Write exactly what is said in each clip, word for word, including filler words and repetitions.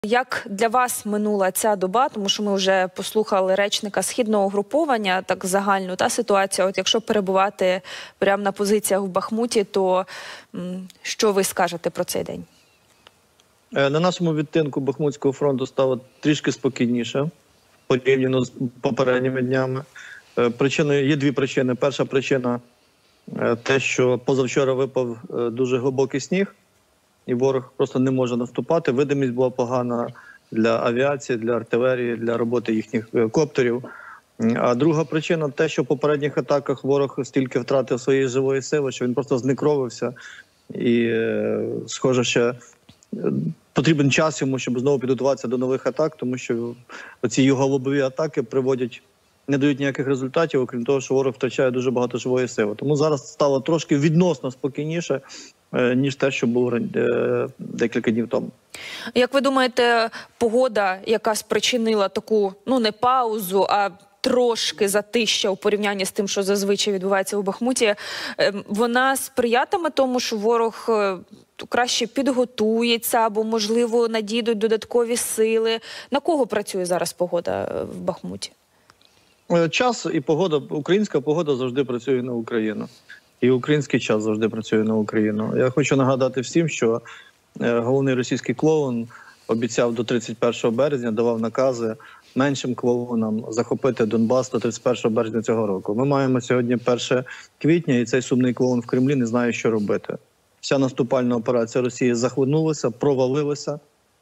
Як для вас минула ця доба, тому що ми вже послухали речника східного угруповання, так загальну та ситуація, от якщо перебувати прямо на позиціях в Бахмуті, то м, що ви скажете про цей день? На нашому відтинку Бахмутського фронту стало трішки спокійніше, порівняно з попередніми днями. Причиною, є дві причини. Перша причина – те, що позавчора випав дуже глибокий сніг, і ворог просто не може наступати. Видимість була погана для авіації, для артилерії, для роботи їхніх коптерів. А друга причина – те, що в попередніх атаках ворог стільки втратив своєї живої сили, що він просто знекровився. І, схоже, ще потрібен час йому, щоб знову підготуватися до нових атак, тому що оці його лобові атаки приводять, не дають ніяких результатів, окрім того, що ворог втрачає дуже багато живої сили. Тому зараз стало трошки відносно спокійніше, ніж те, що було декілька днів тому. Як ви думаєте, погода, яка спричинила таку, ну не паузу, а трошки затища у порівнянні з тим, що зазвичай відбувається у Бахмуті, вона сприятиме тому, що ворог краще підготується або, можливо, надійдуть додаткові сили? На кого працює зараз погода в Бахмуті? Час і погода, українська погода завжди працює на Україну. І український час завжди працює на Україну. Я хочу нагадати всім, що головний російський клоун обіцяв до тридцять першого березня, давав накази меншим клоунам захопити Донбас до тридцять першого березня цього року. Ми маємо сьогодні перше квітня, і цей сумний клоун в Кремлі не знає, що робити. Вся наступальна операція Росії захлинулася, провалилася,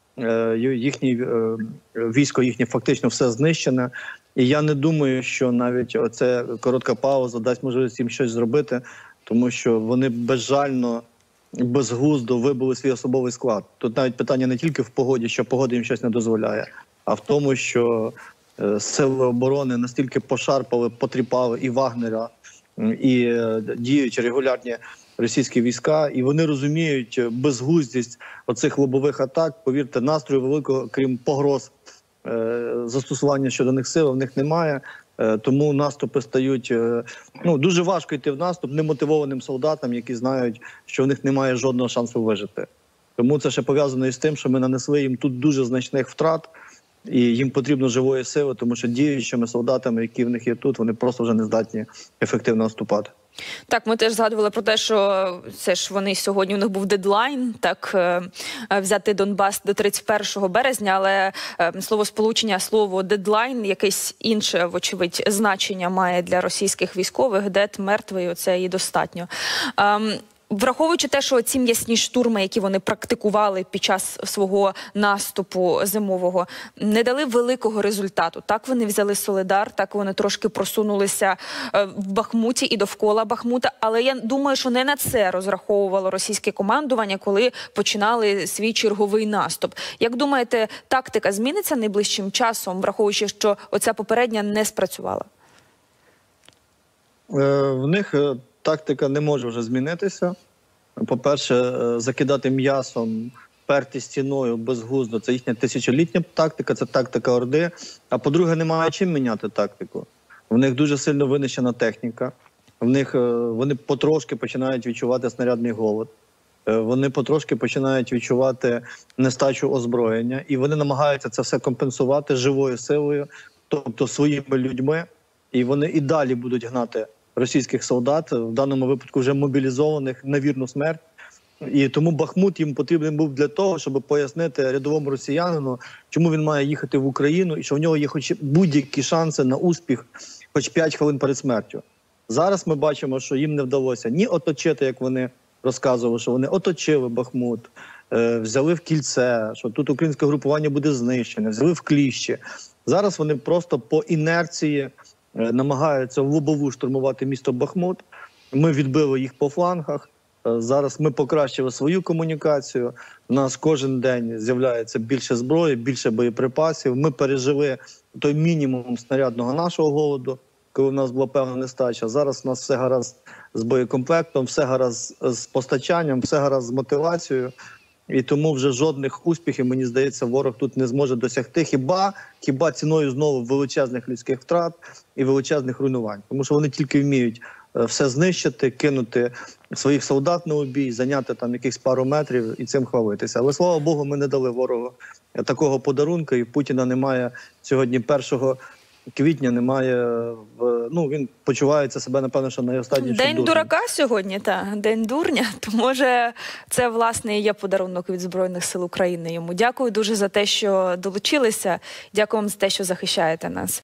їхнє військо їхнє фактично все знищене. І я не думаю, що навіть оця коротка пауза дасть можливість їм щось зробити, тому що вони безжально, безглуздо вибили свій особовий склад. Тут навіть питання не тільки в погоді, що погода їм щось не дозволяє, а в тому, що сили оборони настільки пошарпали, потріпали і Вагнера, і діючі регулярні російські війська, і вони розуміють безглуздість оцих лобових атак. Повірте, настрою великого, крім погроз застосування щодо них сил, в них немає. Тому наступи стають, ну, дуже важко йти в наступ немотивованим солдатам, які знають, що в них немає жодного шансу вижити. Тому це ще пов'язано із тим, що ми нанесли їм тут дуже значних втрат, і їм потрібно живої сили, тому що діючими солдатами, які в них є тут, вони просто вже не здатні ефективно наступати. Так, ми теж згадували про те, що це ж вони сьогодні, у них був дедлайн, так, взяти Донбас до тридцять першого березня, але словосполучення, слово дедлайн, якесь інше, вочевидь, значення має для російських військових, дед, мертвий, оце і достатньо. Враховуючи те, що ці м'ясні штурми, які вони практикували під час свого наступу зимового, не дали великого результату. Так, вони взяли Солидар, так вони трошки просунулися в Бахмуті і довкола Бахмута, але я думаю, що не на це розраховувало російське командування, коли починали свій черговий наступ. Як думаєте, тактика зміниться найближчим часом, враховуючи, що оця попередня не спрацювала? В них тактика не може вже змінитися. По-перше, закидати м'ясом, перти стіною безглуздо – це їхня тисячолітня тактика, це тактика Орди. А по-друге, немає чим міняти тактику. В них дуже сильно винищена техніка, в них, вони потрошки починають відчувати снарядний голод, вони потрошки починають відчувати нестачу озброєння, і вони намагаються це все компенсувати живою силою, тобто своїми людьми, і вони і далі будуть гнати російських солдат, в даному випадку вже мобілізованих, на вірну смерть. І тому Бахмут їм потрібен був для того, щоб пояснити рядовому росіянину, чому він має їхати в Україну і що в нього є хоч будь-які шанси на успіх хоч п'ять хвилин перед смертю. Зараз ми бачимо, що їм не вдалося ні оточити, як вони розказували, що вони оточили Бахмут, взяли в кільце, що тут українське групування буде знищене, взяли в кліщі. Зараз вони просто по інерції намагаються в лобову штурмувати місто Бахмут. Ми відбили їх по флангах. Зараз ми покращили свою комунікацію. У нас кожен день з'являється більше зброї, більше боєприпасів. Ми пережили той мінімум снарядного нашого голоду, коли в нас була певна нестача. Зараз у нас все гаразд з боєкомплектом, все гаразд з постачанням, все гаразд з мотивацією. І тому вже жодних успіхів, мені здається, ворог тут не зможе досягти. Хіба, хіба ціною знову величезних людських втрат і величезних руйнувань. Тому що вони тільки вміють е, все знищити, кинути своїх солдат на убій, зайняти там якихось пару метрів і цим хвалитися. Але, слава Богу, ми не дали ворогу такого подарунка, і Путіна немає сьогодні першого квітня, немає, в, ну, він почувається себе, напевно, що найостаннішим День дурнем. дурака сьогодні, та день дурня. То може це власне і є подарунок від Збройних сил України йому. Дякую дуже за те, що долучилися. Дякую вам за те, що захищаєте нас.